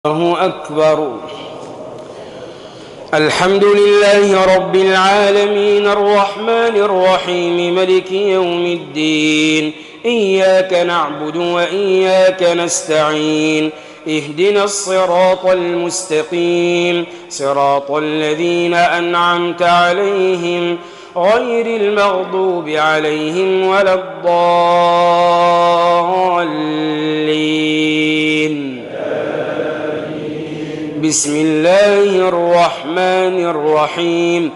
الله أكبر. الحمد لله رب العالمين الرحمن الرحيم ملك يوم الدين. إياك نعبد وإياك نستعين. اهدنا الصراط المستقيم صراط الذين أنعمت عليهم غير المغضوب عليهم ولا الضالين. بسم الله الرحمن الرحيم.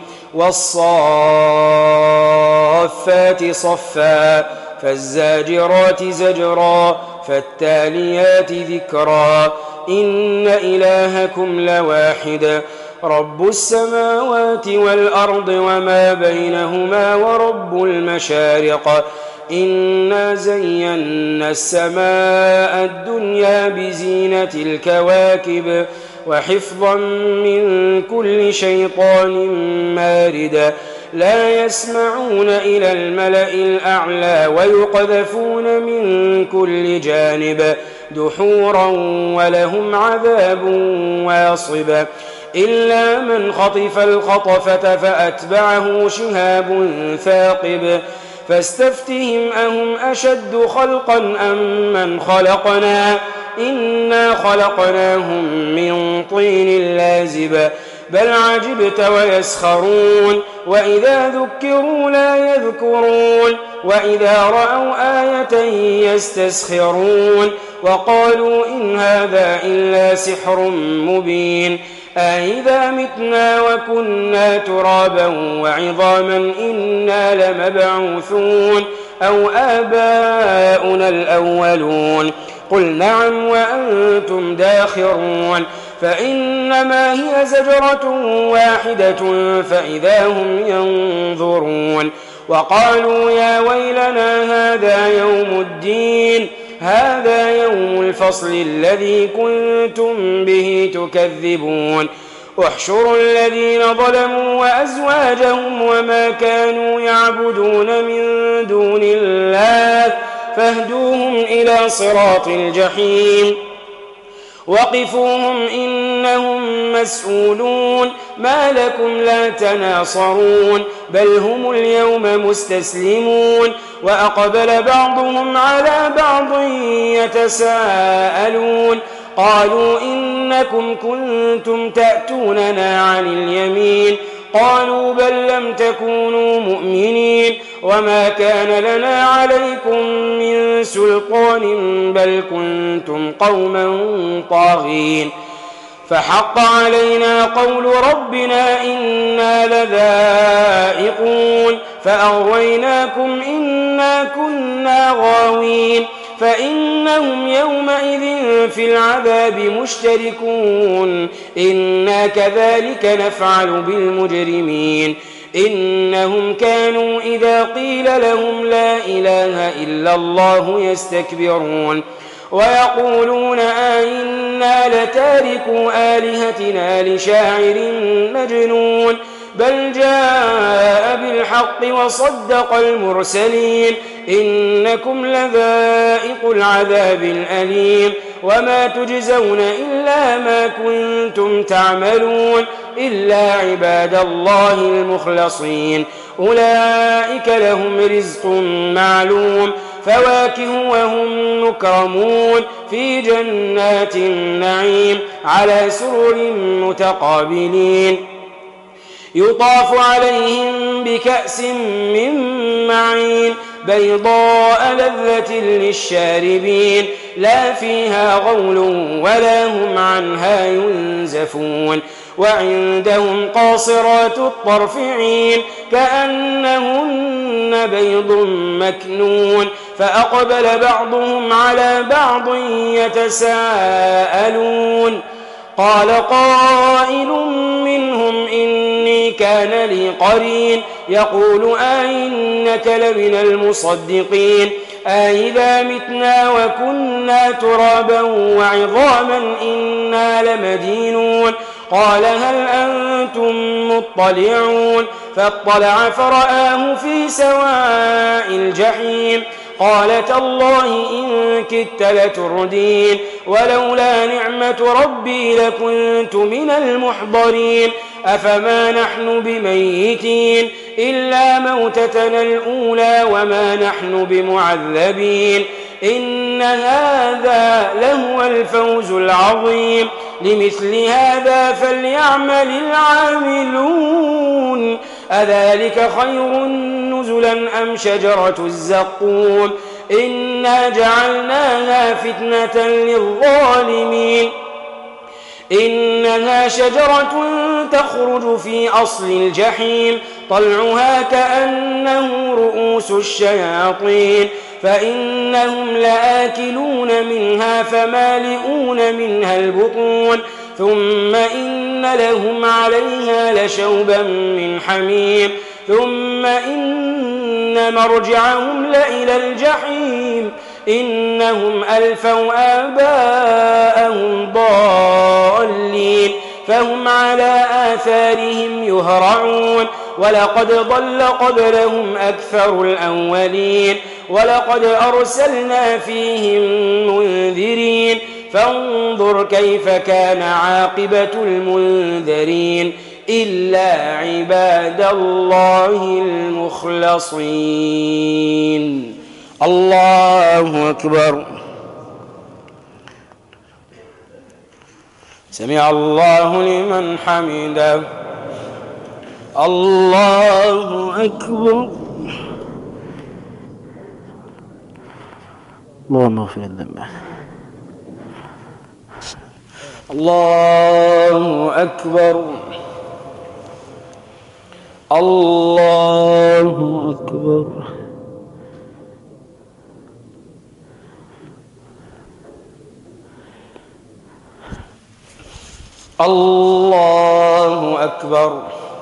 والصافات صفا فالزاجرات زجرا فالتاليات ذكرا إن إلهكم لواحد رب السماوات والأرض وما بينهما ورب المشارق إنا زينا السماء الدنيا بزينة الكواكب وحفظا من كل شيطان مارد لا يسمعون إلى الملأ الأعلى ويقذفون من كل جانب دحورا ولهم عذاب واصب إلا من خطف الخطفة فأتبعه شهاب ثاقب فاستفتهم أهم أشد خلقا أم من خلقنا إنا خلقناهم من طين لازب بل عجبت ويسخرون وإذا ذكروا لا يذكرون وإذا رأوا آية يستسخرون وقالوا إن هذا إلا سحر مبين أإذا متنا وكنا ترابا وعظاما إنا لمبعوثون أو آباؤنا الأولون قل نعم وأنتم داخرون فإنما هي زجرة واحدة فإذا هم ينظرون وقالوا يا ويلنا هذا يوم الدين هذا يوم الفصل الذي كنتم به تكذبون احشروا الذين ظلموا وأزواجهم وما كانوا يعبدون من دون الله فاهدوهم إلى صراط الجحيم وقفوهم إنهم مسؤولون ما لكم لا تناصرون بل هم اليوم مستسلمون وأقبل بعضهم على بعض يتساءلون قالوا إنكم كنتم تأتوننا عن اليمين قالوا بل لم تكونوا مؤمنين وما كان لنا عليكم من سلطان بل كنتم قوما طاغين فحق علينا قول ربنا إنا لذائقون فأغويناكم إنا كنا غاوين فإنهم يومئذ في العذاب مشتركون إنا كذلك نفعل بالمجرمين إنهم كانوا إذا قيل لهم لا إله إلا الله يستكبرون ويقولون أئنا لتاركوا آلهتنا لشاعر مجنون بل جاء بالحق وصدق المرسلين إنكم لذائق العذاب الأليم وما تجزون إلا ما كنتم تعملون إلا عباد الله المخلصين أولئك لهم رزق معلوم فواكه وهم مكرمون في جنات النعيم على سرر متقابلين يطاف عليهم بكأس من معين بيضاء لذة للشاربين لا فيها غول ولا هم عنها ينزفون وعندهم قاصرات الطرف عين كأنهن بيض مكنون فأقبل بعضهم على بعض يتساءلون قال قائل منهم إني كان لي قرين يقول أئنك لمن المصدقين أئذا متنا وكنا ترابا وعظاما إنا لمدينون قال هل أنتم مطلعون فاطلع فرآه في سواء الجحيم قال تالله إن كدت لتردين ولولا نعمة ربي لكنت من المحضرين أفما نحن بميتين إلا موتتنا الأولى وما نحن بمعذبين إن هذا لهو الفوز العظيم لمثل هذا فليعمل العاملون أذلك خير نزلا أم شجرة الزقوم إنا جعلناها فتنة للظالمين إنها شجرة تخرج في أصل الجحيم طلعها كأنه رؤوس الشياطين فإنهم لآكلون منها فمالئون منها البطون ثم إن لهم عليها لشوبا من حميم ثم إن مرجعهم لإلى الجحيم إنهم ألفوا آباءهم ضالين فهم على آثارهم يهرعون ولقد ضل قبلهم أكثر الأولين ولقد أرسلنا فيهم منذرين فانظر كيف كان عاقبة المنذرين إلا عباد الله المخلصين. الله أكبر. سمع الله لمن حمده. الله أكبر. اللهم اغفر ذنبه. الله أكبر. الله أكبر. الله أكبر.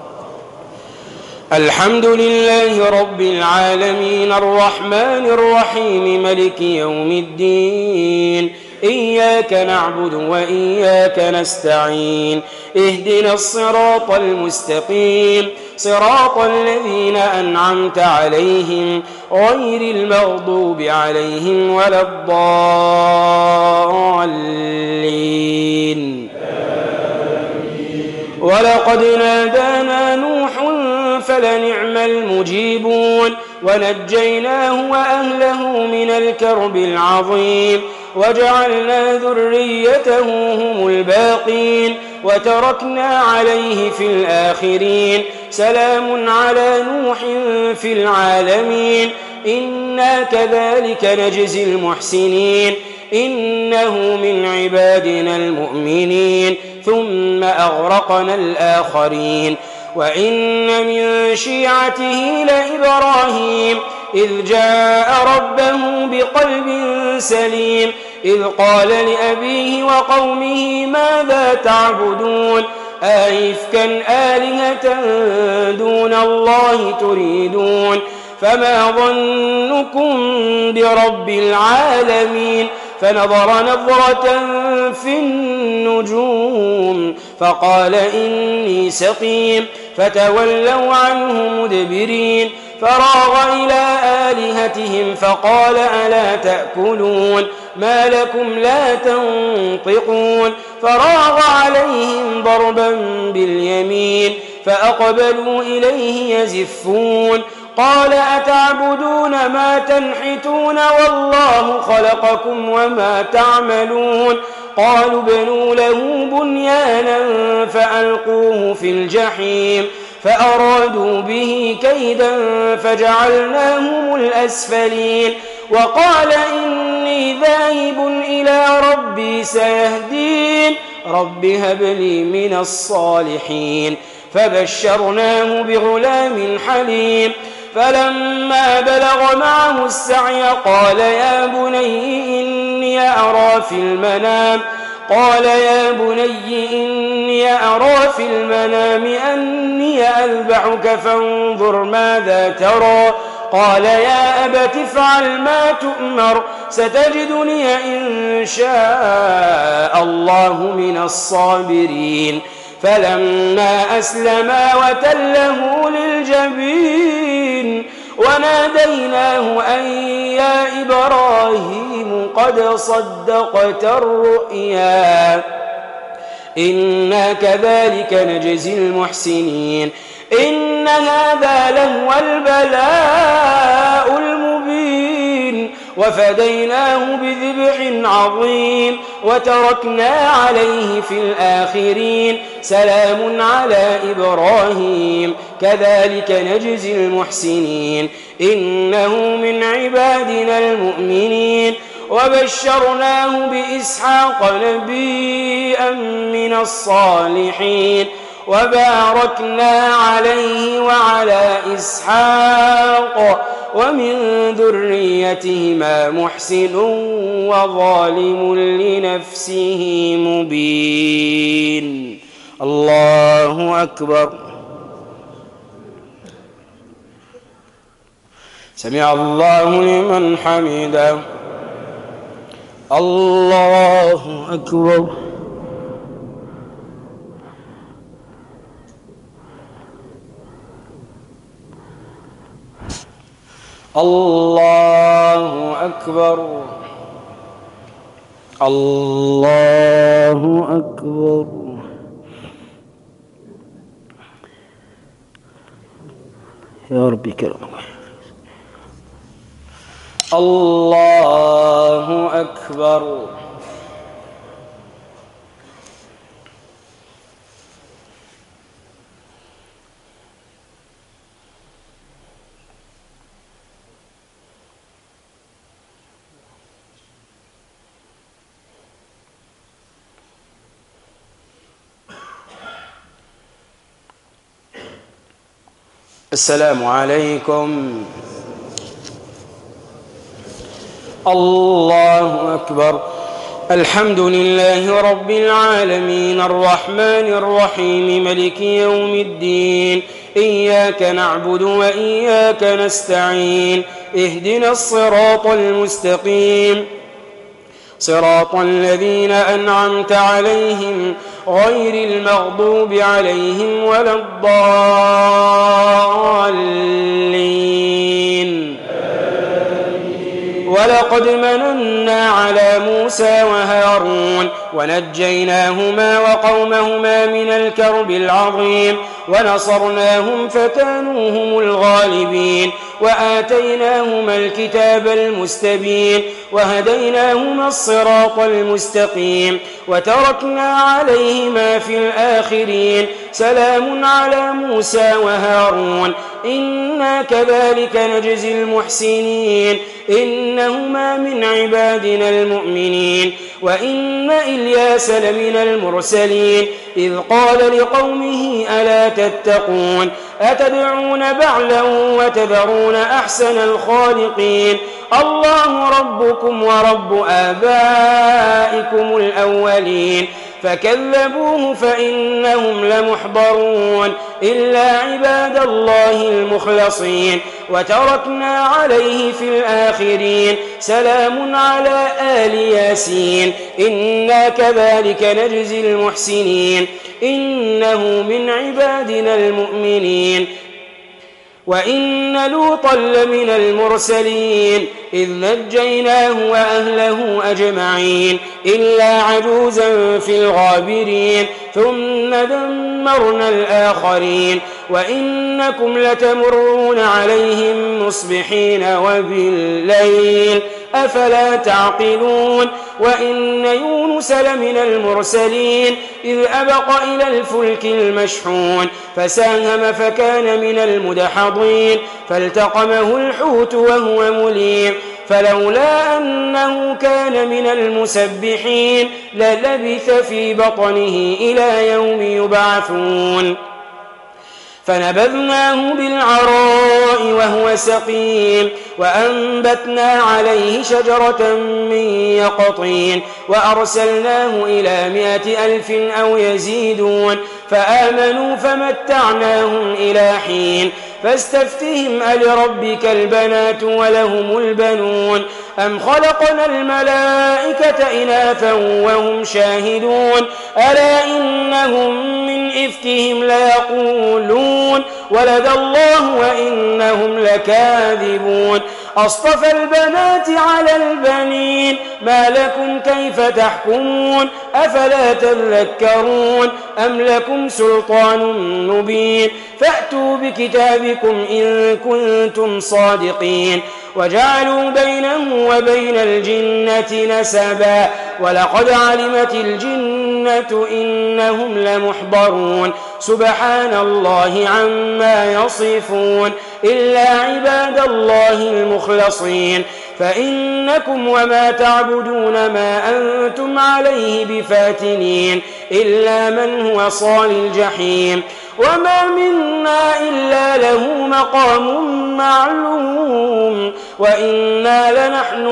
الحمد لله رب العالمين الرحمن الرحيم ملك يوم الدين إياك نعبد وإياك نستعين اهدنا الصراط المستقيم صراط الذين أنعمت عليهم غير المغضوب عليهم ولا الضالين. ولقد نادانا نوح فلنعم المجيبون ونجيناه وأهله من الكرب العظيم وجعلنا ذريته هم الباقين وتركنا عليه في الآخرين سلام على نوح في العالمين إنا كذلك نجزي المحسنين إنه من عبادنا المؤمنين ثم أغرقنا الآخرين وإن من شيعته لإبراهيم إذ جاء ربه بقلب سليم إذ قال لأبيه وقومه ماذا تعبدون أئفكا آلهة دون الله تريدون فما ظنكم برب العالمين فنظر نظرة في النجوم فقال إني سقيم فتولوا عنه مدبرين فراغ إلى آلهتهم فقال ألا تأكلون ما لكم لا تنطقون فراغ عليهم ضربا باليمين فأقبلوا إليه يزفون قال أتعبدون ما تنحتون والله خلقكم وما تعملون قالوا ابنوا له بنيانا فألقوه في الجحيم فأرادوا به كيدا فجعلناهم الأسفلين وقال إني ذاهب إلى ربي سيهدين رب هب لي من الصالحين فبشرناه بغلام حليم فلما بلغ معه السعي قال يا بني إني أرى في المنام أني أذبحك فانظر ماذا ترى قال يا أبت افعل ما تؤمر ستجدني إن شاء الله من الصابرين فلما أسلما وتله للجبين وناديناه أن يا إبراهيم قد صدقت الرؤيا إنا كذلك نجزي المحسنين إن هذا لهو البلاء المبين وفديناه بذبح عظيم وتركنا عليه في الآخرين سلام على إبراهيم كذلك نجزي المحسنين إنه من عبادنا المؤمنين وبشرناه بإسحاق نبيا من الصالحين وباركنا عليه وعلى إسحاق ومن ذريتهما محسن وظالم لنفسه مبين. الله أكبر. سمع الله لمن حمده. الله أكبر. الله أكبر. الله أكبر. يا ربي كرمك. الله أكبر. السلام عليكم. الله أكبر. الحمد لله رب العالمين الرحمن الرحيم ملك يوم الدين إياك نعبد وإياك نستعين اهدنا الصراط المستقيم صراط الذين أنعمت عليهم غير المغضوب عليهم ولا الضالين. ولقد مننا على موسى وهارون ونجيناهما وقومهما من الكرب العظيم ونصرناهم فكانوا هم الغالبين وآتيناهما الكتاب المستبين وهديناهما الصراط المستقيم وتركنا عليهما في الآخرين سلام على موسى وهارون إنا كذلك نجزي المحسنين إنهما من عبادنا المؤمنين وإن إلياس لمن المرسلين إذ قال لقومه ألا تتقون أتدعون بعلا وتذرون أحسن الخالقين الله ربكم ورب آبائكم الأولين فكذبوه فإنهم لمحضرون إلا عباد الله المخلصين وتركنا عليه في الآخرين سلام على آل ياسين إنا كذلك نجزي المحسنين إنه من عبادنا المؤمنين وإن لوطا لمن المرسلين إذ نجيناه وأهله أجمعين إلا عجوزا في الغابرين ثم دمرنا الآخرين وإنكم لتمرون عليهم مصبحين وبالليل أفلا تعقلون وإن يونس لمن المرسلين إذ أبق إلى الفلك المشحون فساهم فكان من المدحضين فالتقمه الحوت وهو مليم فلولا أنه كان من المسبحين للبث في بطنه إلى يوم يبعثون فنبذناه بالعراء وهو سقيم وأنبتنا عليه شجرة من يقطين وأرسلناه إلى 100,000 أو يزيدون فآمنوا فمتعناهم إلى حين فاستفتهم ألربك البنات ولهم البنون أم خلقنا الملائكة إناثا وهم شاهدون ألا إنهم من إفكهم ليقولون ولد الله وإنهم لكاذبون أصطفى البنات على البنين ما لكم كيف تحكمون أفلا تذكرون أم لكم سلطان مبين فأتوا بكتابكم إن كنتم صادقين وجعلوا بينه وبين الجنة نسبا ولقد علمت الجنة إنهم لمحضرون سبحان الله عما يصفون إلا عباد الله المخلصين فإنكم وما تعبدون ما أنتم عليه بفاتنين إلا من هو صال الجحيم وما منا إلا له مقام معلوم وإنا لنحن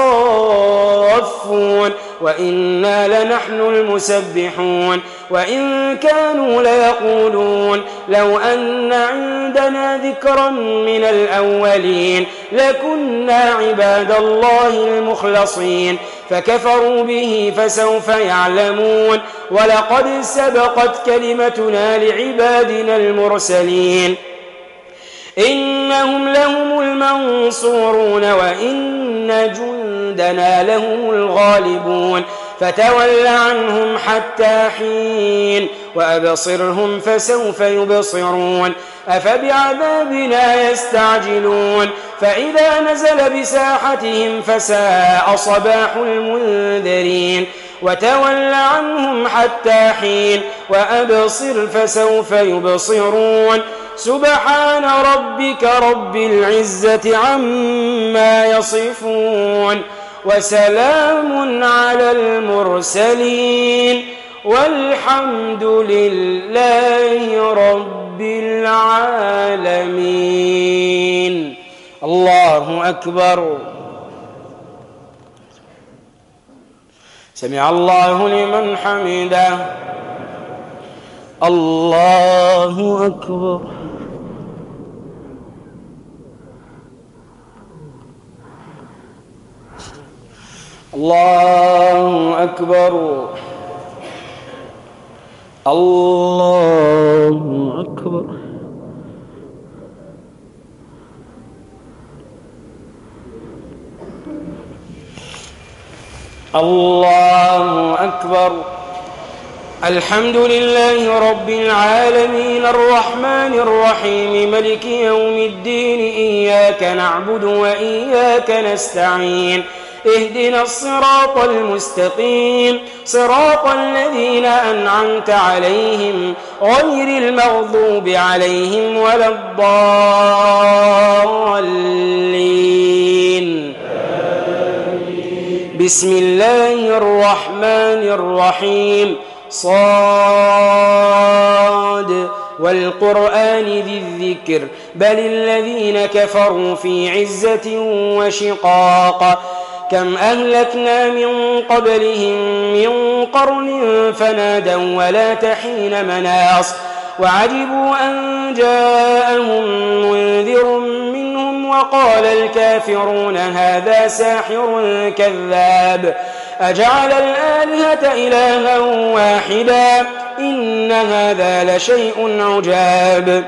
الصافون وإنا لنحن المسبحون وإن كانوا ليقولون لو أن عندنا ذكرا من الأولين لكنا عباد الله المخلصين فكفروا به فسوف يعلمون ولقد سبقت كلمتنا لعبادنا المرسلين إنهم لهم المنصورون وإن جندنا لهم الغالبون فتول عنهم حتى حين وأبصرهم فسوف يبصرون أفبعذابنا يستعجلون فإذا نزل بساحتهم فساء صباح المنذرين وتول عنهم حتى حين وأبصر فسوف يبصرون سبحان ربك رب العزة عما يصفون وسلام على المرسلين والحمد لله رب العالمين. الله أكبر. سمع الله لمن حمده. الله أكبر. الله أكبر. الله أكبر. الله أكبر. الحمد لله رب العالمين الرحمن الرحيم ملك يوم الدين إياك نعبد وإياك نستعين اهدنا الصراط المستقيم صراط الذين أنعمت عليهم غير المغضوب عليهم ولا الضالين. بسم الله الرحمن الرحيم صاد والقرآن ذي الذكر بل الذين كفروا في عزة وشقاق كم أهلكنا من قبلهم من قرن فنادوا ولا تحين مناص وعجبوا أن جاءهم منذر منهم وقال الكافرون هذا ساحر كذاب أجعل الآلهة إلها واحدا إن هذا لشيء عجاب.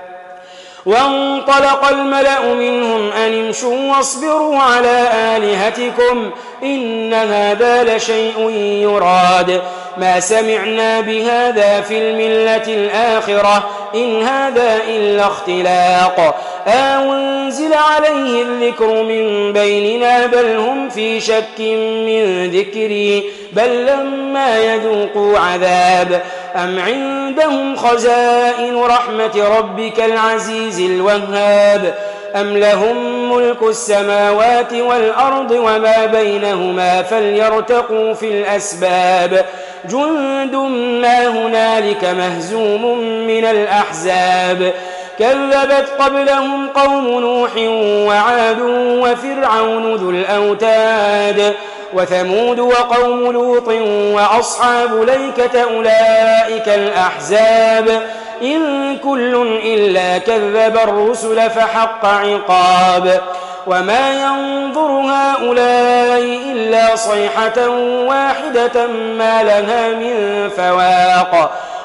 وانطلق الملأ منهم أن امشوا واصبروا على آلهتكم إن هذا لشيء يراد ما سمعنا بهذا في الملة الآخرة إن هذا إلا اختلاق أنزل عليه الذكر من بيننا بل هم في شك من ذكري بل لما يذوقوا عذاب أم عندهم خزائن رحمة ربك العزيز الوهاب أم لهم ملك السماوات والأرض وما بينهما فليرتقوا في الأسباب جند ما هنالك مهزوم من الأحزاب كذبت قبلهم قوم نوح وعاد وفرعون ذو الأوتاد وثمود وقوم لوط وأصحاب ليكة أولئك الأحزاب إن كل إلا كذب الرسل فحق عقاب وما ينظر هؤلاء إلا صيحة واحدة ما لها من فواق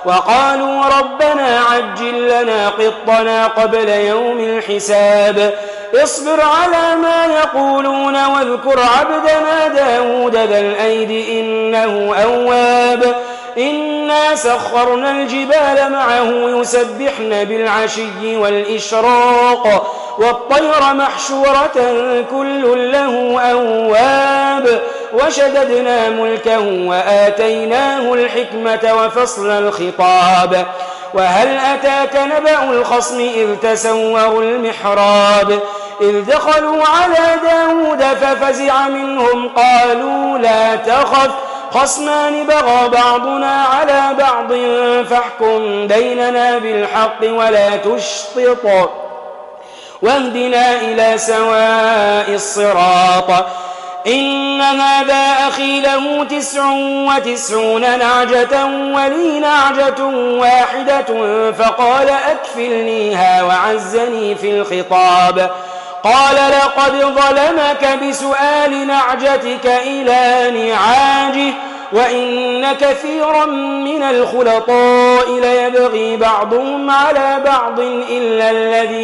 وقالوا ربنا عجل لنا قطنا قبل يوم الحساب اصبر على ما يقولون واذكر عبدنا داود ذا الأيد إنه أواب إنا سخرنا الجبال معه يسبحن بالعشي والإشراق والطير محشورة كل له أواب وشددنا ملكه وآتيناه الحكمة وفصل الخطاب وهل أتاك نبأ الخصم إذ تسوروا المحراب إذ دخلوا على داود ففزع منهم قالوا لا تخف خصمان بغى بعضنا على بعض فاحكم بيننا بالحق ولا تشطط واهدنا إلى سواء الصراط إن هذا أخي له 99 نعجة ولي نعجة واحدة فقال أكفلنيها وعزني في الخطاب قال لقد ظلمك بسؤال نعجتك إلى نعاجه وإن كثيرا من الخلطاء ليبغي بعضهم على بعض إلا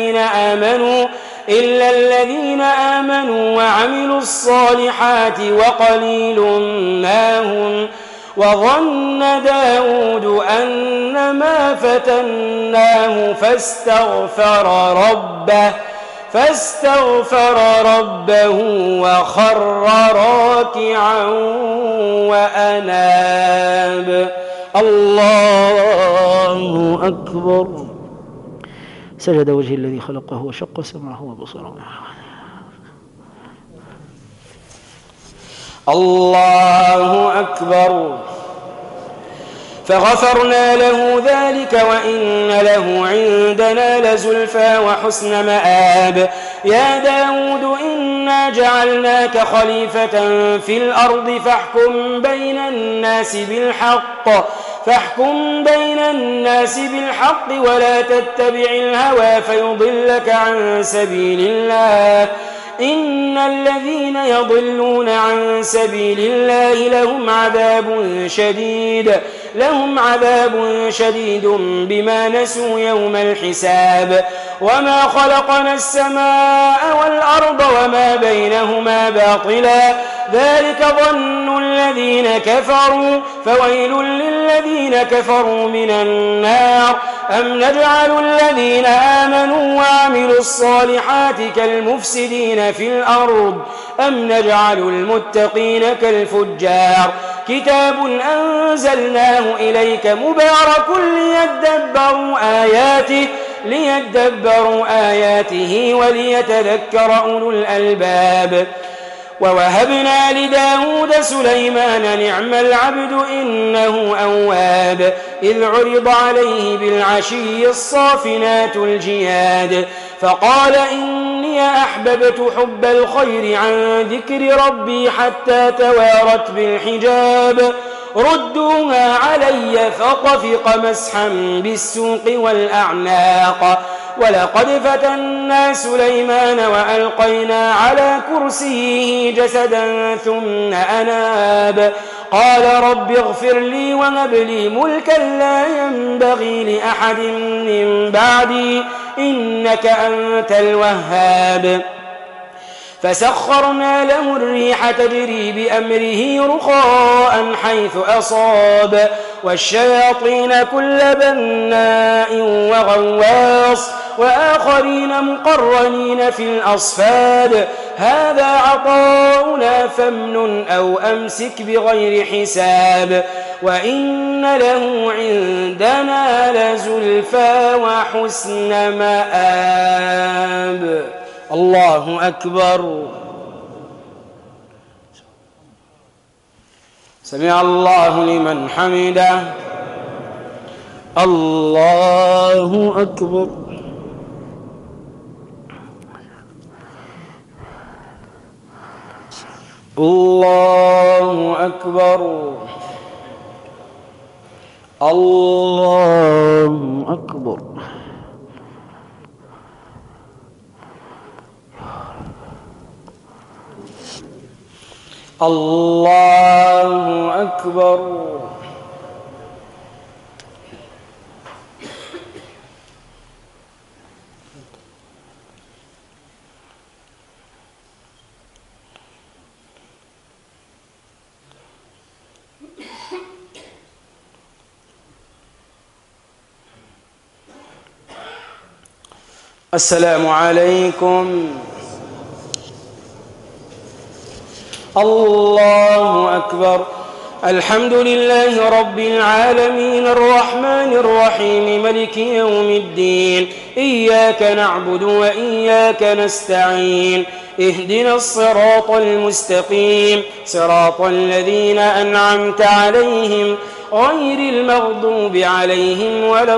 الذين آمنوا وعملوا الصالحات وقليل ما هم وظن داود أنما فتناه فاستغفر ربه وخر راكعا وأناب. الله أكبر. سجد وجه الذي خلقه وشق سمعه وبصره. الله أكبر. فغفرنا له ذلك وإن له عندنا لزلفى وحسن مآب. يا داود إنا جعلناك خليفة في الأرض فاحكم بين الناس بالحق ولا تتبع الهوى فيضلك عن سبيل الله إن الذين يضلون عن سبيل الله لهم عذاب شديد بما نسوا يوم الحساب. وما خلقنا السماء والأرض وما بينهما باطلا ذلك ظن الذين كفروا فويل للذين كفروا من النار. أم نجعل الذين آمنوا وعملوا الصالحات كالمفسدين في الأرض أم نجعل المتقين كالفجار. كتاب أنزلناه إليك مبارك ليدبروا آياته وليتذكر أولو الألباب. ووهبنا لداود سليمان نعم العبد إنه أواب. إذ عرض عليه بالعشي الصافنات الجياد فقال إني أحببت حب الخير عن ذكر ربي حتى توارت بالحجاب. ردوها علي فطفق مسحا بالسوق والأعناق. ولقد فتنا سليمان وألقينا على كرسيه جسدا ثم أناب. قال رب اغفر لي وهب لي ملكا لا ينبغي لأحد من بعدي إنك أنت الوهاب. فسخرنا له الريح تجري بأمره رخاء حيث أصاب والشياطين كل بناء وغواص وآخرين مقرنين في الأصفاد. هذا عطاؤنا فامنن أو أمسك بغير حساب. وإن له عندنا لزلفى وحسن مآب. الله أكبر. سمع الله لمن حمده. الله أكبر. الله أكبر. الله أكبر. الله أكبر. السلام عليكم. الله أكبر. الحمد لله رب العالمين الرحمن الرحيم ملك يوم الدين. إياك نعبد وإياك نستعين. اهدنا الصراط المستقيم صراط الذين أنعمت عليهم غير المغضوب عليهم ولا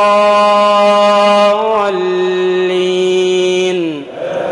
الضالين.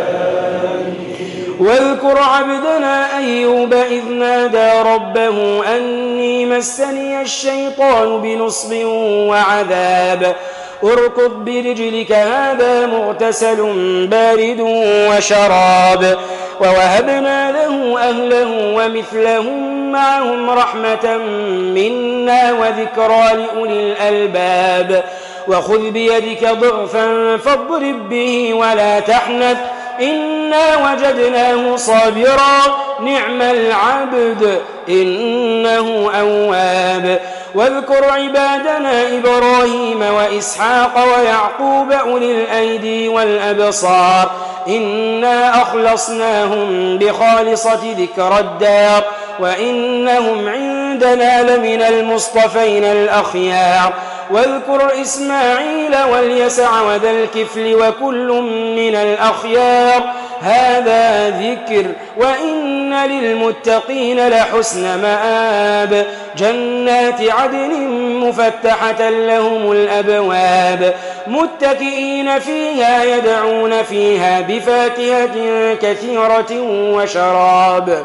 واذكر عبدنا أيوب إذ نادى ربه أني مسني الشيطان بنصب وعذاب اركض برجلك هذا مغتسل بارد وشراب. ووهبنا له أهله ومثلهم معهم رحمة منا وذكرى لأولي الألباب. وخذ بيدك ضغفا فاضرب به ولا تحنث إنا وجدناه صابرا نعم العبد إنه أواب. واذكر عبادنا إبراهيم وإسحاق ويعقوب أولي الأيدي والأبصار إنا أخلصناهم بخالصة ذكر الدار وإنهم عندنا لمن المصطفين الأخيار. واذكر إسماعيل واليسع وذا الكفل وكل من الأخيار هذا ذكر وإن للمتقين لحسن مآب. جنات عدن مفتحة لهم الأبواب متكئين فيها يدعون فيها بفاكهة كثيرة وشراب.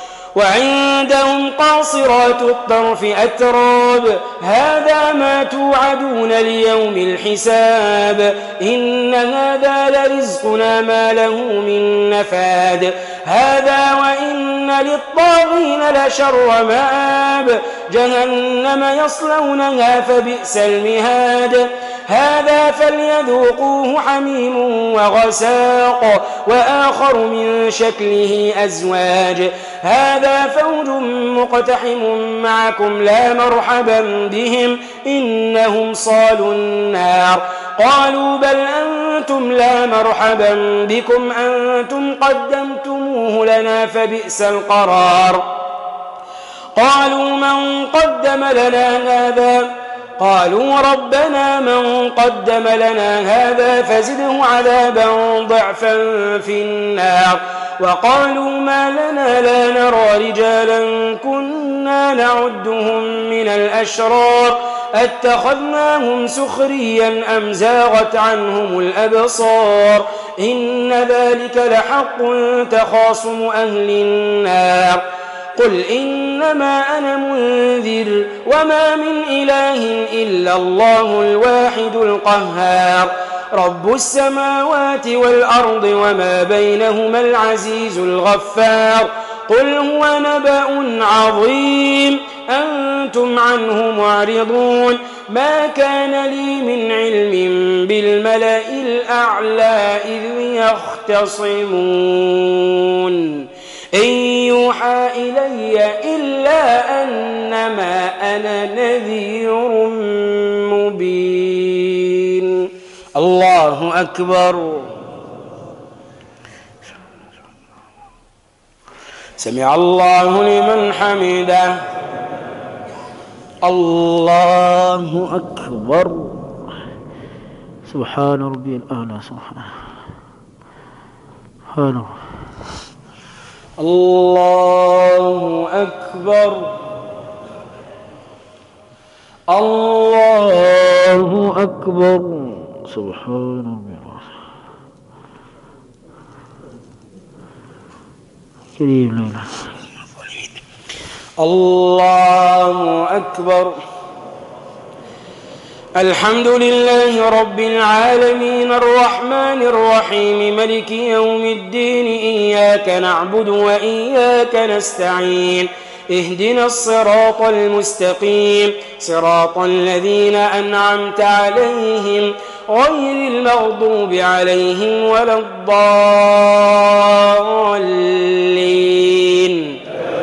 وعندهم قاصرات الطرف أتراب هذا ما توعدون ليوم الحساب إن هذا لرزقنا ما له من نفاد. هذا وإن للطاغين لشر مآب جهنم يصلونها فبئس المهاد. هذا فليذوقوه حميم وغساق وآخر من شكله أزواج هذا فوج مقتحم معكم لا مرحبا بهم إنهم صالوا النار. قالوا بل أنتم لا مرحبا بكم أنتم قدمتموه لنا فبئس القرار. قالوا من قدم لنا هذا قالوا ربنا من قدم لنا هذا فزده عذابا ضعفا في النار. وقالوا ما لنا لا نرى رجالا كنا نعدهم من الأشرار أتخذناهم سخريا أم زاغت عنهم الأبصار إن ذلك لحق تخاصم أهل النار. قل إنما أنا منذر وما من إله إلا الله الواحد القهار رب السماوات والأرض وما بينهما العزيز الغفار. قل هو نبأ عظيم أنتم عنه معرضون ما كان لي من علم بالملأ الأعلى إذ يختصمون إن يوحى إلي إلا أنما أنا نذير مبين. الله أكبر. سمع الله لمن حمده. الله أكبر. سبحان ربي الأعلى. سبحان الله أكبر. الله أكبر. سبحان ربي كريم ليلى. الله أكبر. الحمد لله رب العالمين الرحمن الرحيم ملك يوم الدين إياك نعبد وإياك نستعين اهدنا الصراط المستقيم صراط الذين أنعمت عليهم غير المغضوب عليهم ولا الضالين.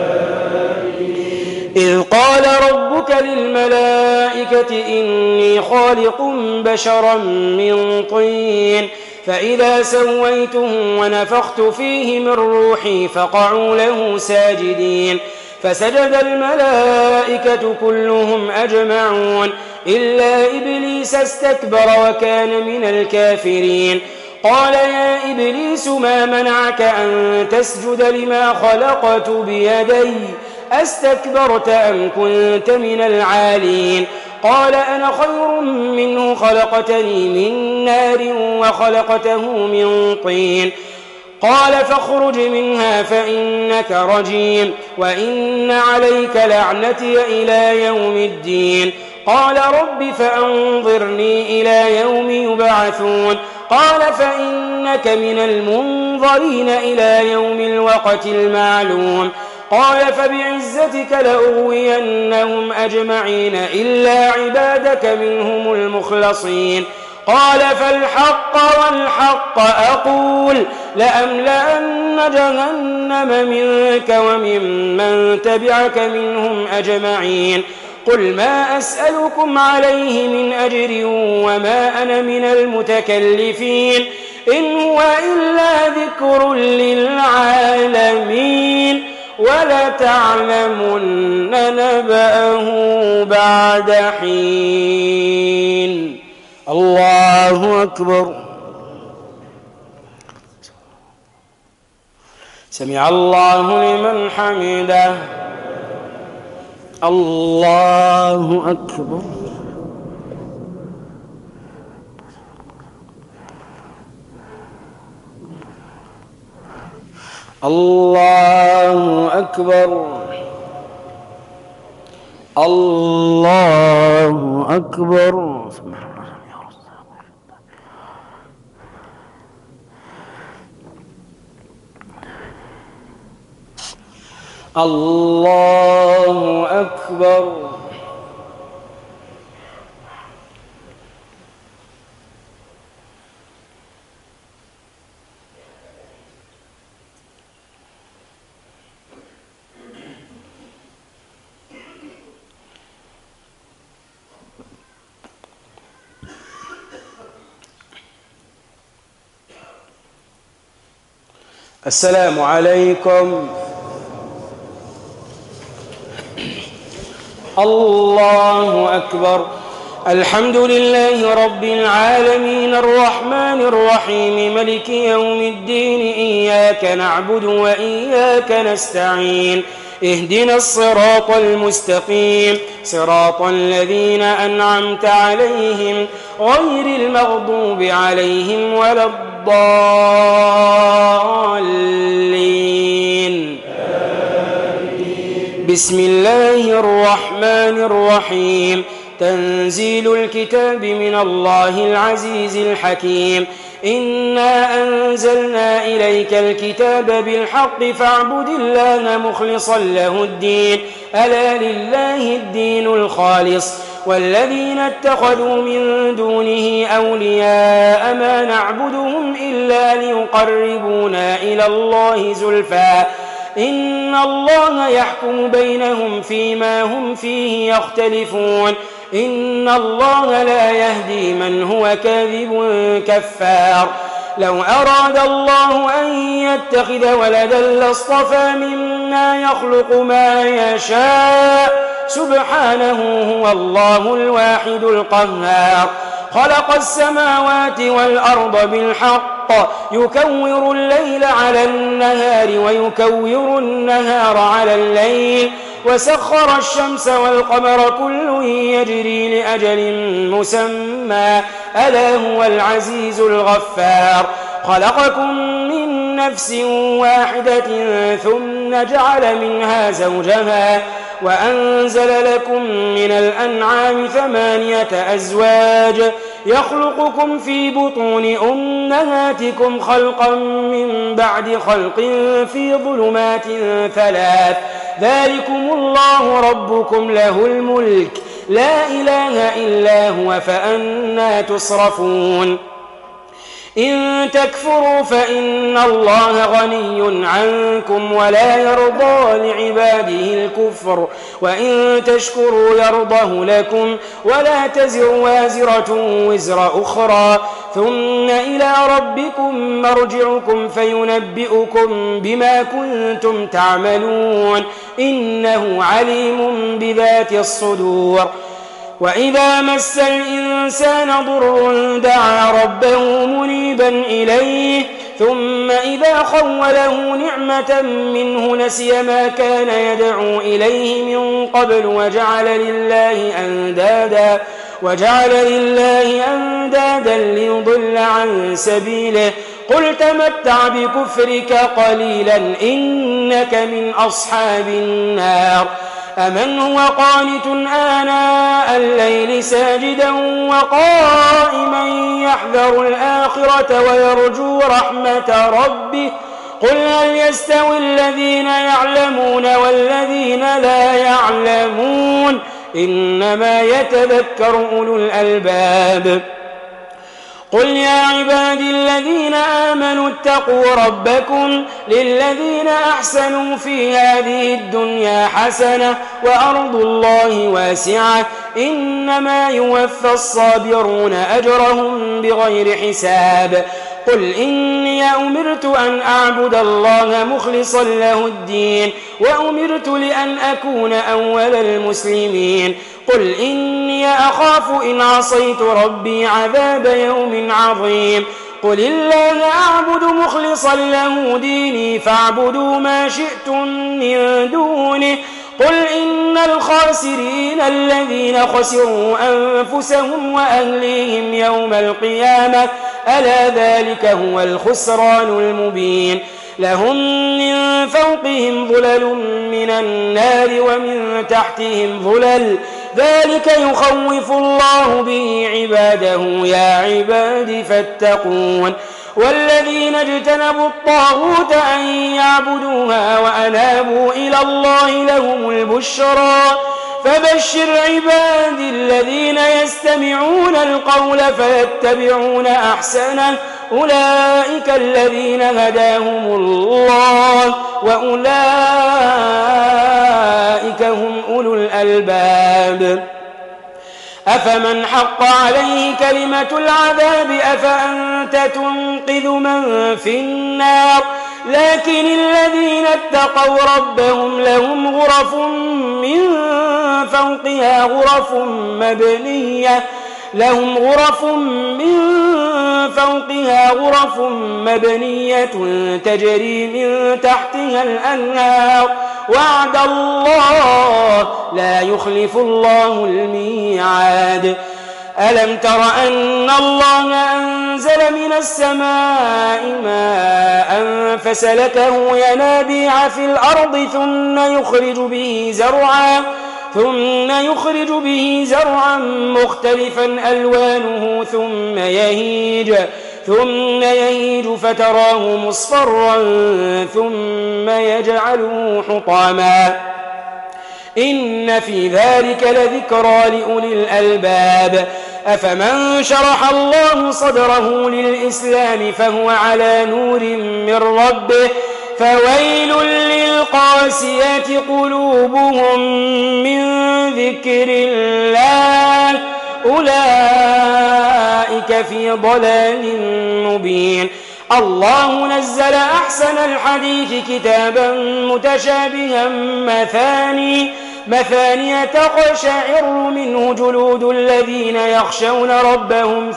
إذ قال ربك للملائكة إني خالق بشرا من طين فإذا سويته ونفخت فيه من روحي فقعوا له ساجدين فسجد الملائكة كلهم أجمعون إلا إبليس استكبر وكان من الكافرين قال يا إبليس ما منعك أن تسجد لما خلقت بيدي أستكبرت أم كنت من العالين قال أنا خير منه خلقتني من نار وخلقته من طين قال فاخرج منها فإنك رجيم وإن عليك لعنتي إلى يوم الدين قال رب فأنظرني إلى يوم يبعثون قال فإنك من المنظرين إلى يوم الوقت المعلوم قال فبعزتك لأغوينهم أجمعين إلا عبادك منهم المخلصين قال فالحق والحق أقول لأملأن جهنم منك وممن تبعك منهم أجمعين قل ما أسألكم عليه من أجر وما أنا من المتكلفين إن هو إلا ذكر للعالمين ولتعلمن نبأه بعد حين الله أكبر سمع الله لمن حمده الله أكبر الله أكبر الله أكبر الله أكبر السلام عليكم الله أكبر الحمد لله رب العالمين الرحمن الرحيم ملك يوم الدين إياك نعبد وإياك نستعين اهدنا الصراط المستقيم صراط الذين أنعمت عليهم غير المغضوب عليهم ولا الضالين بسم الله الرحمن الرحيم تنزيل الكتاب من الله العزيز الحكيم إنا أنزلنا إليك الكتاب بالحق فاعبد الله مخلصا له الدين ألا لله الدين الخالص والذين اتخذوا من دونه أولياء ما نعبدهم إلا ليقربونا إلى الله زلفى إن الله يحكم بينهم فيما هم فيه يختلفون إن الله لا يهدي من هو كاذب كفار لو أراد الله أن يتخذ ولدا لاصطفى مما يخلق ما يشاء سبحانه هو الله الواحد القهار خلق السماوات والأرض بالحق يكور الليل على النهار ويكور النهار على الليل وسخر الشمس والقمر كل يجري لأجل مسمى ألا هو العزيز الغفار خلقكم من نفس واحدة ثم جعل منها زوجها وأنزل لكم من الأنعام 8 أزواج يخلقكم في بطون أمهاتكم خلقا من بعد خلق في ظلمات 3 ذلكم الله ربكم له الملك لا إله إلا هو فأنى تصرفون إن تكفروا فإن الله غني عنكم ولا يرضى لعباده الكفر وإن تشكروا يرضه لكم ولا تزر وازرة وزر أخرى ثم إلى ربكم مرجعكم فينبئكم بما كنتم تعملون إنه عليم بذات الصدور وإذا مس الإنسان ضر دعا ربه منيبا إليه ثم إذا خوله نعمة منه نسي ما كان يدعو إليه من قبل وجعل لله أندادا ليضل عن سبيله قل تمتع بكفرك قليلا إنك من أصحاب النار أمن هو قانت آناء الليل ساجدا وقائما يحذر الآخرة ويرجو رحمة ربه قل هل يستوي الذين يعلمون والذين لا يعلمون إنما يتذكر أولو الألباب قل يا عبادي الذين آمنوا اتقوا ربكم للذين أحسنوا في هذه الدنيا حسنة وأرض الله واسعة إنما يوفى الصابرون أجرهم بغير حساب قل إني أمرت أن أعبد الله مخلصا له الدين وأمرت لأن أكون أول المسلمين قل إني أخاف إن عصيت ربي عذاب يوم عظيم قل الله أعبد مخلصا له ديني فاعبدوا ما شئتم من دونه قل إن الخاسرين الذين خسروا أنفسهم وأهليهم يوم القيامة ألا ذلك هو الخسران المبين لهم من فوقهم ظلل من النار ومن تحتهم ظلل ذلك يخوف الله به عباده يا عباد فاتقون والذين اجتنبوا الطاغوت أن يعبدوها وأنابوا إلى الله لهم البشرى فبشر عبادي الذين يستمعون القول فيتبعون أحسنه أولئك الذين هداهم الله وأولئك هم أولو الألباب أفمن حق عليه كلمة العذاب أفأنت تنقذ من في النار لكن الذين اتقوا ربهم لهم غرف من فوقها غرف مبنية تجري من تحتها الأنهار وعد الله لا يخلف الله الميعاد ألم تر أن الله أنزل من السماء ماء فسلكه ينابيع في الأرض ثم يخرج به زرعا مختلفا ألوانه ثم يهيج فتراه مصفرا ثم يجعله حطاما إن في ذلك لذكرى لأولي الألباب أفمن شرح الله صدره للإسلام فهو على نور من ربه فويل للقاسية قلوبهم من ذكر الله أولئك في ضلال مبين الله نزل أحسن الحديث كتابا متشابها مثانية تقشعر منه جلود الذين يخشون ربهم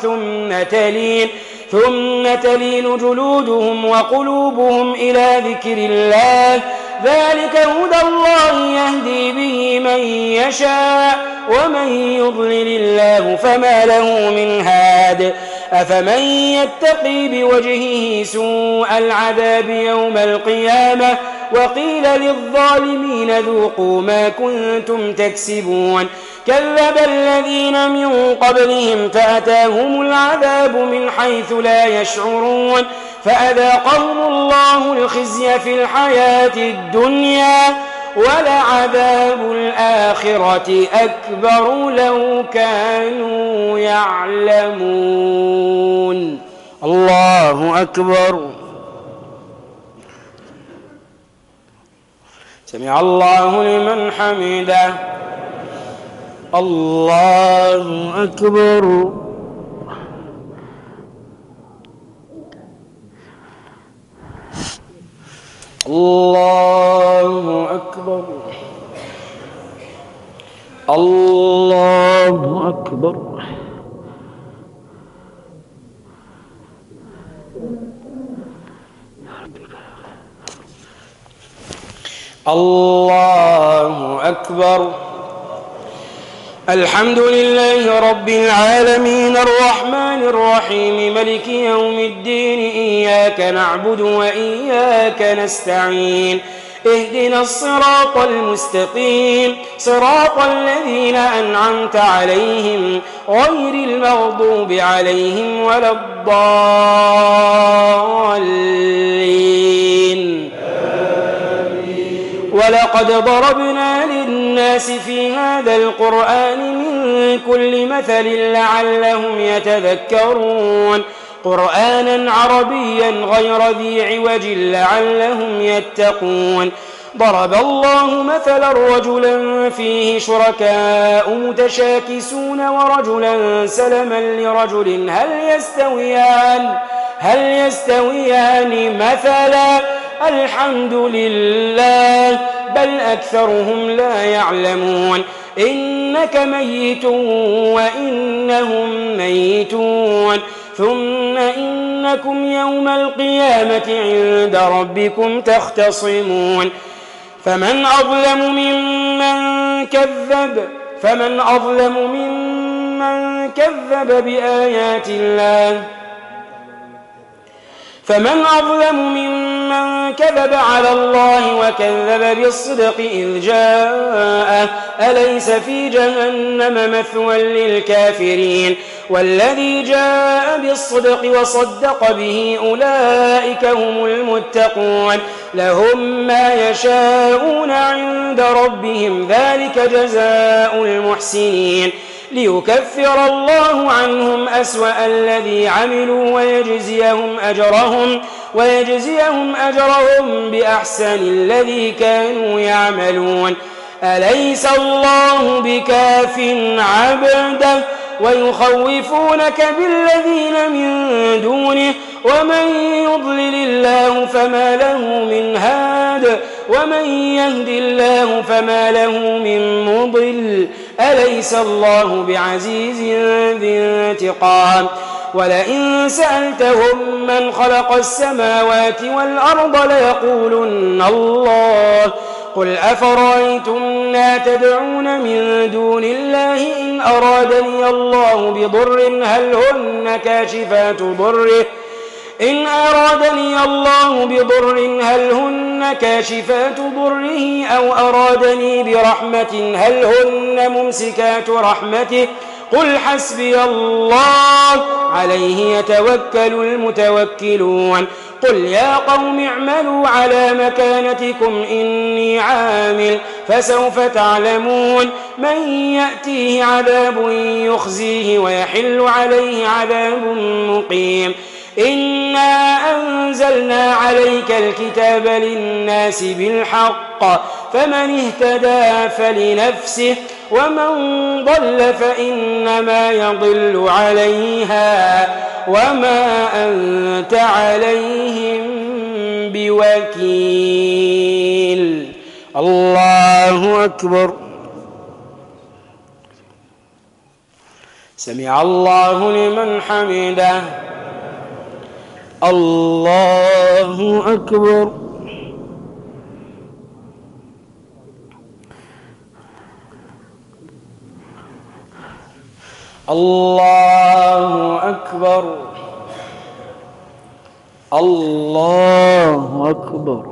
ثم تلين جلودهم وقلوبهم إلى ذكر الله ذلك هدى الله يهدي به من يشاء ومن يضلل الله فما له من هاد أفمن يتقي بوجهه سوء العذاب يوم القيامة وقيل للظالمين ذوقوا ما كنتم تكسبون كذب الذين من قبلهم فأتاهم العذاب من حيث لا يشعرون فأذاقهم الله الخزي في الحياة الدنيا ولعذاب الآخرة أكبر لو كانوا يعلمون الله الله أكبر. سمع الله لمن حمده. الله أكبر. الله أكبر. الله أكبر. الله أكبر. الحمد لله رب العالمين الرحمن الرحيم ملك يوم الدين إياك نعبد وإياك نستعين اهدنا الصراط المستقيم صراط الذين أنعمت عليهم غير المغضوب عليهم ولا الضالين. ولقد ضربنا للناس في هذا القرآن من كل مثل لعلهم يتذكرون قرآنا عربيا غير ذي عوج لعلهم يتقون. ضرب الله مثلا رجلا فيه شركاء متشاكسون ورجلا سلما لرجل هل يستويان مثلا الحمد لله بل أكثرهم لا يعلمون. إنك ميت وإنهم ميتون ثم إنكم يوم القيامة عند ربكم تختصمون. فمن أظلم ممن كذب بآيات الله فمن أظلم ممن كذب على الله وكذب بالصدق إذ جاءه أليس في جهنم مثوى للكافرين. والذي جاء بالصدق وصدق به أولئك هم المتقون لهم ما يشاءون عند ربهم ذلك جزاء المحسنين ليكفر الله عنهم أسوأ الذي عملوا ويجزيهم أجرهم بأحسن الذي كانوا يعملون. أليس الله بكاف عبده ويخوفونك بالذين من دونه ومن يضلل الله فما له من هاد ومن يهد الله فما له من مضل. أليس الله بعزيز ذي انتقام. ولئن سألتهم من خلق السماوات والأرض ليقولن الله قل أفرأيتم ما تدعون من دون الله إن أرادني الله بضر هل هن كاشفات ضره أو أرادني برحمة هل هن ممسكات رحمته قل حسبي الله عليه يتوكل المتوكلون. قل يا قوم اعملوا على مكانتكم إني عامل فسوف تعلمون من يأتيه عذاب يخزيه ويحل عليه عذاب مقيم. إنا أنزلنا عليك الكتاب للناس بالحق فمن اهتدى فلنفسه ومن ضل فإنما يضل عليها وما أنت عليهم بوكيل. الله أكبر. سمع الله لمن حمده. الله أكبر. الله أكبر. الله أكبر.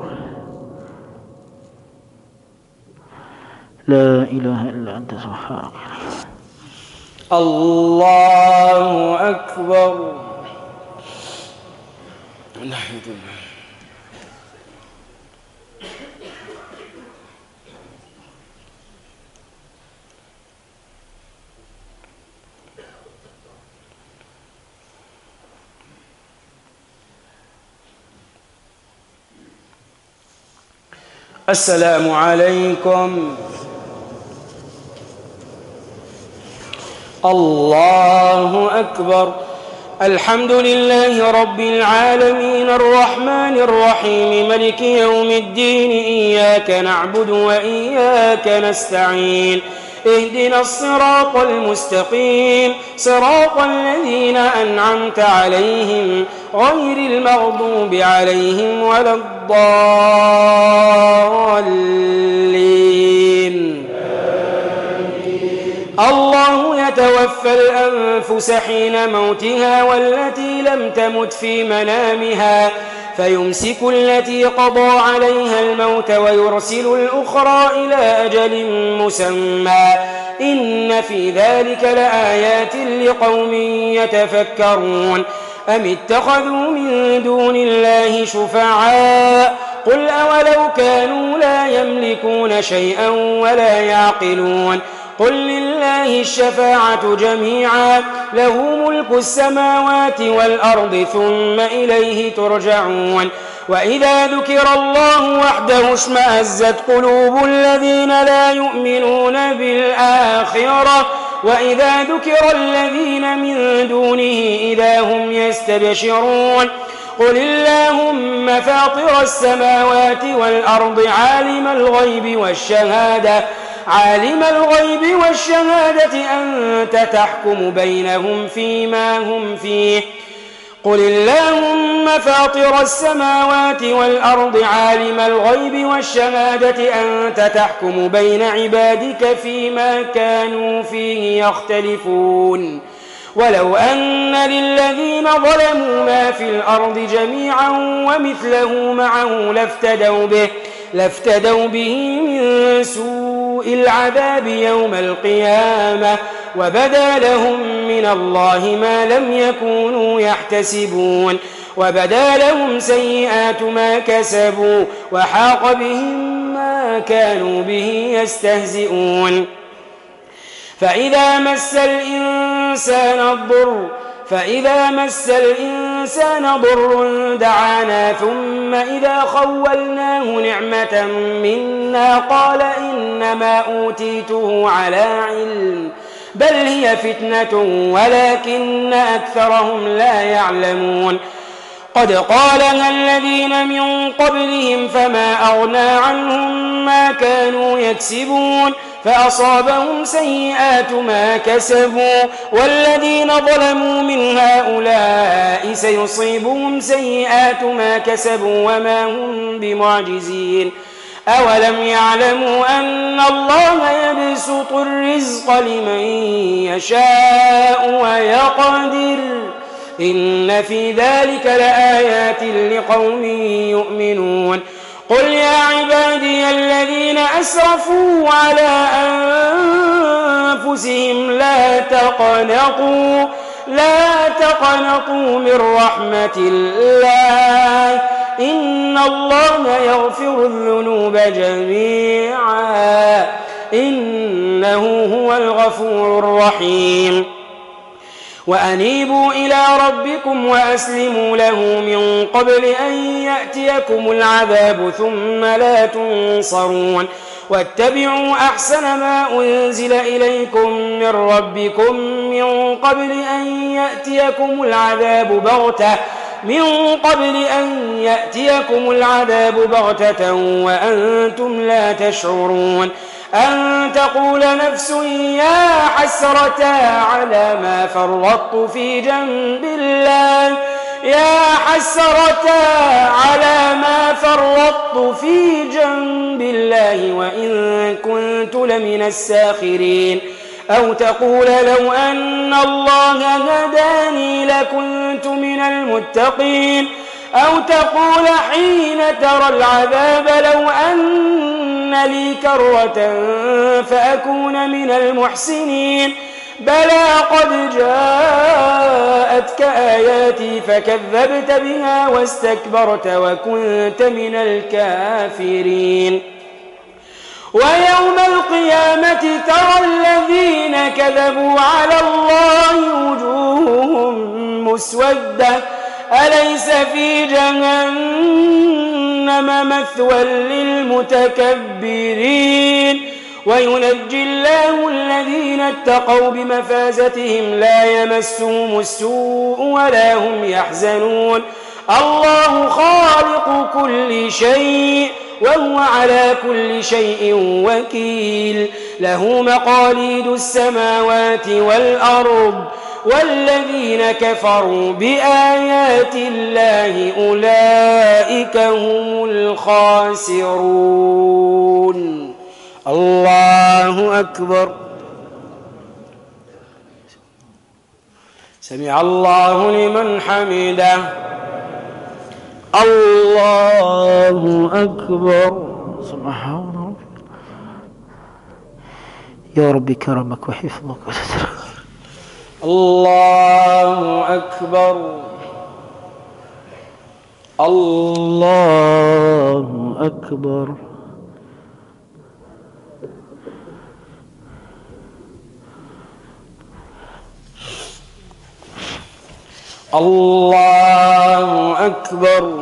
لا إله إلا أنت سبحانك. الله أكبر. الحمد لله. السلام عليكم. الله أكبر. الحمد لله رب العالمين الرحمن الرحيم ملك يوم الدين إياك نعبد وإياك نستعين اهدنا الصراط المستقيم صراط الذين أنعمت عليهم غير المغضوب عليهم ولا الضالين. الله يتوفى الأنفس حين موتها والتي لم تمت في منامها فيمسك التي قضى عليها الموت ويرسل الأخرى إلى أجل مسمى إن في ذلك لآيات لقوم يتفكرون. أم اتخذوا من دون الله شفعاء قل أولو كانوا لا يملكون شيئا ولا يعقلون قل لله الشفاعة جميعا له ملك السماوات والأرض ثم إليه ترجعون. وإذا ذكر الله وحده اشمأزت قلوب الذين لا يؤمنون بالآخرة وإذا ذكر الذين من دونه إذا هم يستبشرون. قل اللهم فاطر السماوات والأرض عالم الغيب والشهادة أنت تحكم بينهم فيما هم فيه. قل اللهم فاطر السماوات والأرض عالم الغيب والشهادة أنت تحكم بين عبادك فيما كانوا فيه يختلفون. ولو أن للذين ظلموا ما في الأرض جميعا ومثله معه لافتدوا به من سوء العذاب يوم القيامة وبدا لهم من الله ما لم يكونوا يحتسبون وبدا لهم سيئات ما كسبوا وحاق بهم ما كانوا به يستهزئون. فإذا مس الإنسان ضر دعانا ثم إذا خولناه نعمة منا قال إنما أوتيته على علم بل هي فتنة ولكن أكثرهم لا يعلمون. قد قالها الذين من قبلهم فما أغنى عنهم ما كانوا يكسبون فأصابهم سيئات ما كسبوا والذين ظلموا من هؤلاء سيصيبهم سيئات ما كسبوا وما هم بمعجزين. أولم يعلموا أن الله يبسط الرزق لمن يشاء ويقدر إن في ذلك لآيات لقوم يؤمنون. قل يا عبادي الذين أسرفوا على أنفسهم لا تقنطوا من رحمة الله إن الله يغفر الذنوب جميعا إنه هو الغفور الرحيم. وأنيبوا إلى ربكم وأسلموا له من قبل أن يأتيكم العذاب ثم لا تنصرون. واتبعوا أحسن ما أنزل إليكم من ربكم من قبل أن يأتيكم العذاب بغتة وأنتم لا تشعرون. أن تقول نفس يا حسرة على ما فرطت في جنب الله وإن كنت لمن الساخرين. أو تقول لو أن الله هداني لكنت من المتقين. أو تقول حين ترى العذاب لو أن لي كرة فأكون من المحسنين. بلى قد جاءتك آياتي فكذبت بها واستكبرت وكنت من الكافرين. ويوم القيامة ترى الذين كذبوا على الله وجوههم مسودة أليس في جهنم جهنم مثوى للمتكبرين وينجي الله الذين اتقوا بمفازتهم لا يمسهم السوء ولا هم يحزنون الله خالق كل شيء وهو على كل شيء وكيل له مقاليد السماوات والأرض والذين كفروا بآيات الله أولئك هم الخاسرون. الله أكبر. سمع الله لمن حمده. الله أكبر. سبحان الله. يا رب كرمك وحفظك وسترك. الله أكبر. الله أكبر. الله أكبر.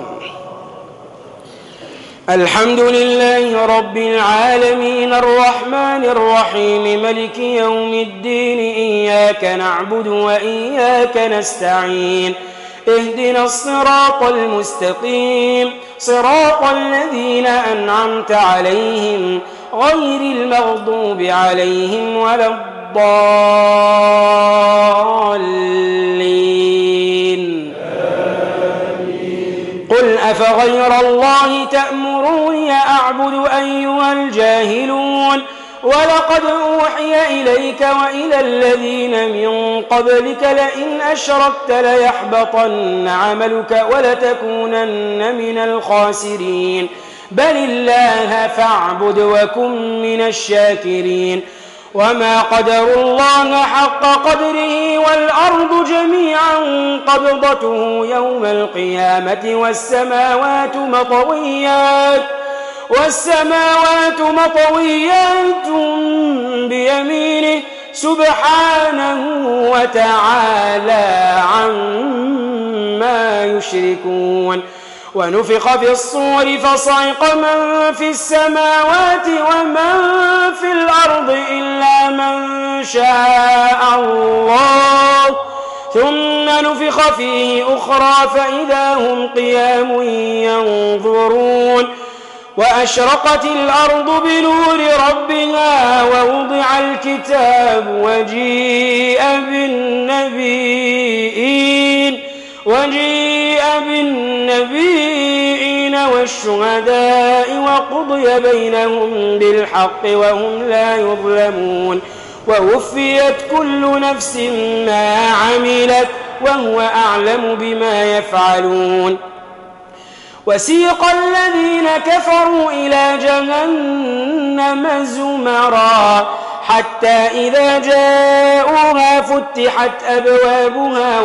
الحمد لله رب العالمين الرحمن الرحيم ملك يوم الدين إياك نعبد وإياك نستعين اهدنا الصراط المستقيم صراط الذين أنعمت عليهم غير المغضوب عليهم ولا الضالين. قل أفغير الله تأمروني أعبد أيها الجاهلون ولقد أوحي إليك وإلى الذين من قبلك لئن أشركت ليحبطن عملك ولتكونن من الخاسرين بل الله فاعبد وكن من الشاكرين. وما قدروا الله حق قدره والأرض جميعا قبضته يوم القيامة والسماوات مطويات بيمينه سبحانه وتعالى عما يشركون. ونفخ في الصور فصعق من في السماوات ومن في الأرض إلا من شاء الله ثم نفخ فيه أخرى فإذا هم قيام ينظرون. وأشرقت الأرض بنور ربها ووضع الكتاب وجيء بالنبيين والشهداء وقضي بينهم بالحق وهم لا يظلمون. ووفيت كل نفس ما عملت وهو أعلم بما يفعلون. وسيق الذين كفروا إلى جهنم زمرا حتى إذا جاءوها فتحت أبوابها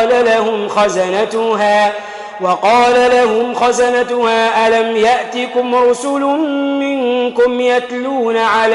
وقال لهم خزنتها ألم يأتكم رسل منكم يتلون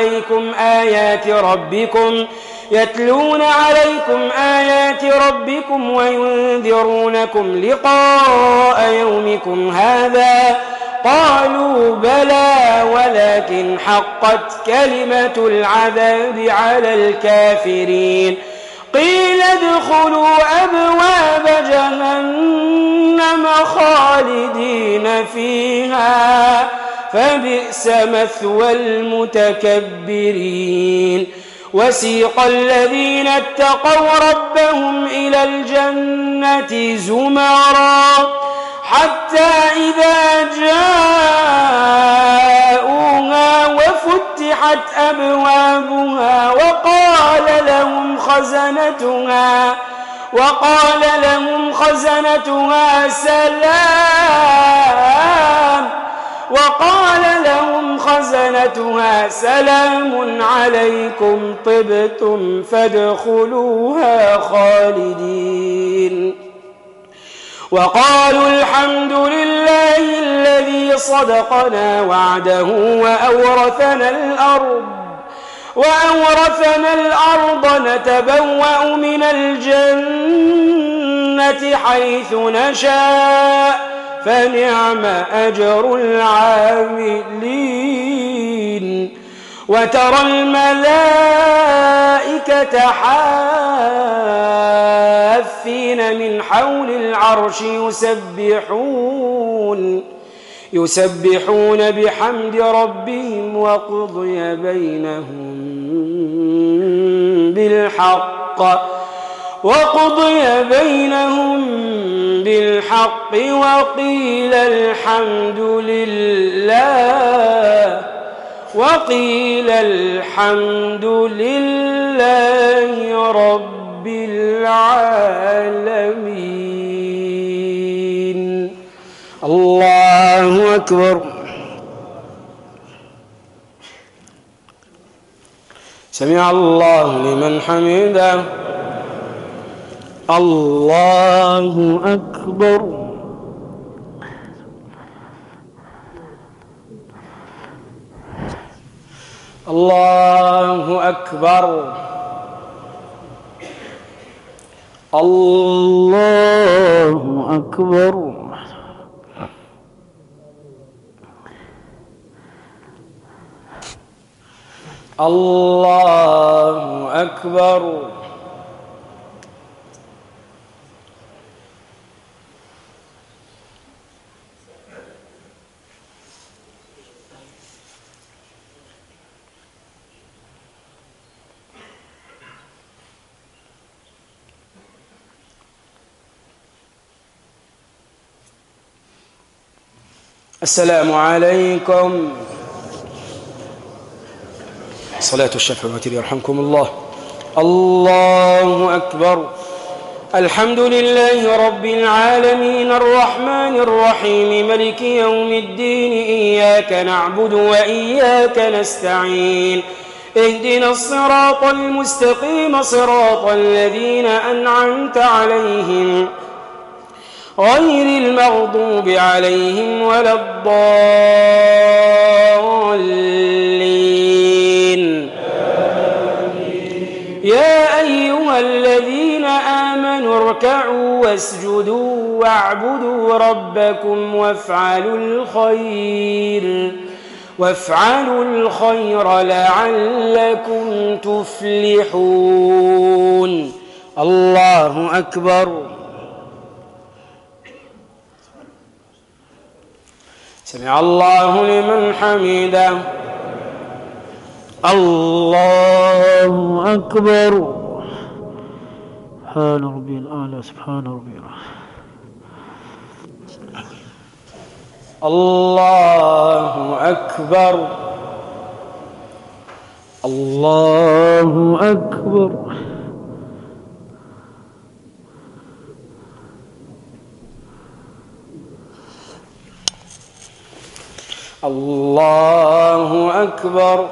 عليكم آيات ربكم وينذرونكم لقاء يومكم هذا قالوا بلى ولكن حقت كلمة العذاب على الكافرين. قيل ادخلوا أبواب جهنم خالدين فيها فبئس مثوى المتكبرين. وسيق الذين اتقوا ربهم إلى الجنة زمرا حتى إذا جاءوها وفتحت أبوابها وقال لهم خزنتها سلام عليكم طبتم فادخلوها خالدين. وقالوا الحمد لله الذي صدقنا وعده وأورثنا الأرض نتبوأ من الجنة حيث نشاء فنعم أجر العاملين وترى الملائكة حافين من حول العرش يسبحون بحمد ربهم وقضي بينهم بالحق وقيل الحمد لله رب العالمين. الله أكبر. سمع الله لمن حمده. الله أكبر. الله أكبر. الله أكبر. الله أكبر. السلام عليكم. صلاة الشفع والوتر يرحمكم الله. الله أكبر. الحمد لله رب العالمين الرحمن الرحيم ملك يوم الدين إياك نعبد وإياك نستعين اهدنا الصراط المستقيم صراط الذين أنعمت عليهم غير المغضوب عليهم ولا الضالين. يا أيها الذين آمنوا اركعوا واسجدوا واعبدوا ربكم وافعلوا الخير لعلكم تفلحون. الله أكبر. سمع الله لمن حمده. الله أكبر. سبحان ربي الأعلى سبحان ربي الأعلى. الله أكبر. الله أكبر. الله أكبر.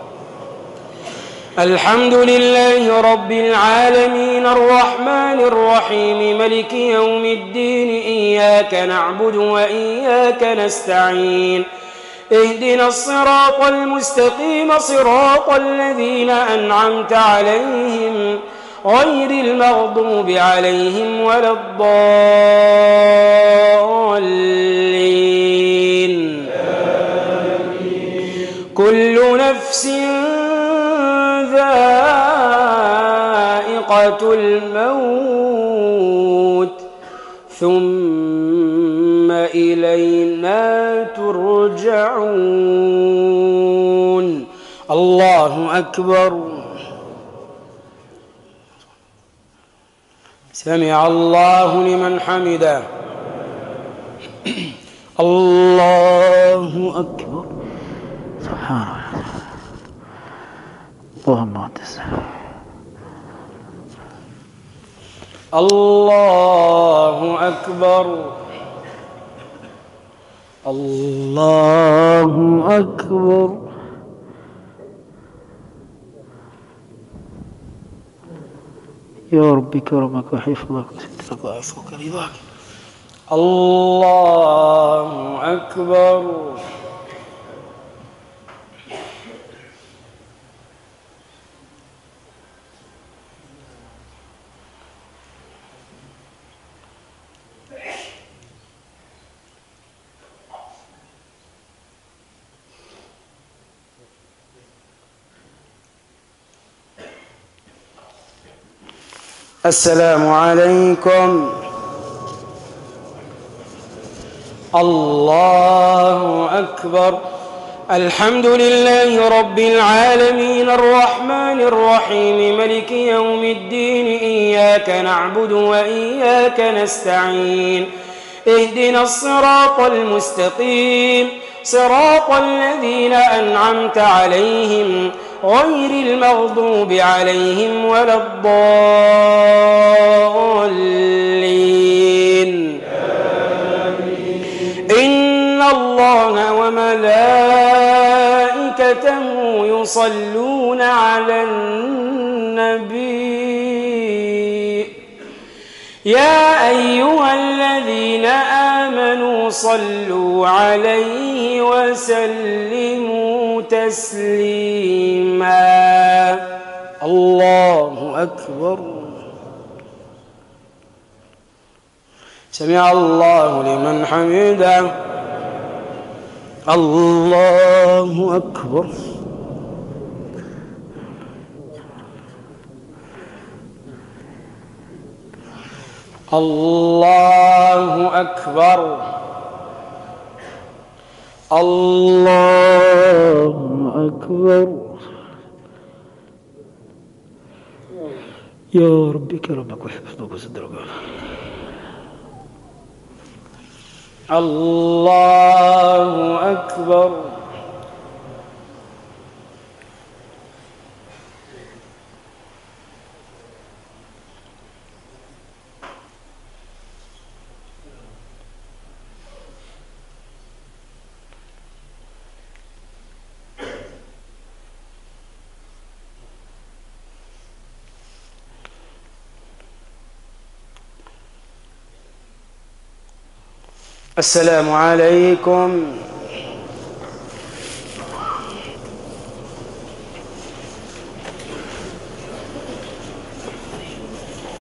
الحمد لله رب العالمين الرحمن الرحيم ملك يوم الدين إياك نعبد وإياك نستعين اهدنا الصراط المستقيم صراط الذين أنعمت عليهم غير المغضوب عليهم ولا الضالين. كل نفس ذائقة الموت ثم إلينا ترجعون. الله أكبر. سمع الله لمن حمده. الله أكبر. سبحان الله. اللهم أنت الله أكبر. الله أكبر. يا ربي كرمك وحفظك وسترك وعفوك رضاك. الله أكبر. السلام عليكم. الله أكبر. الحمد لله رب العالمين الرحمن الرحيم ملك يوم الدين إياك نعبد وإياك نستعين اهدنا الصراط المستقيم صراط الذين أنعمت عليهم غير المغضوب عليهم ولا الضالين. إن الله وملائكته يصلون على النبي يا أيها الذين آمنوا صلوا عليه وسلموا تسليما. الله أكبر. سمع الله لمن حمده. الله أكبر. الله أكبر. الله أكبر. يا ربي كرمك وحفظك وصدرك. الله أكبر. السلام عليكم.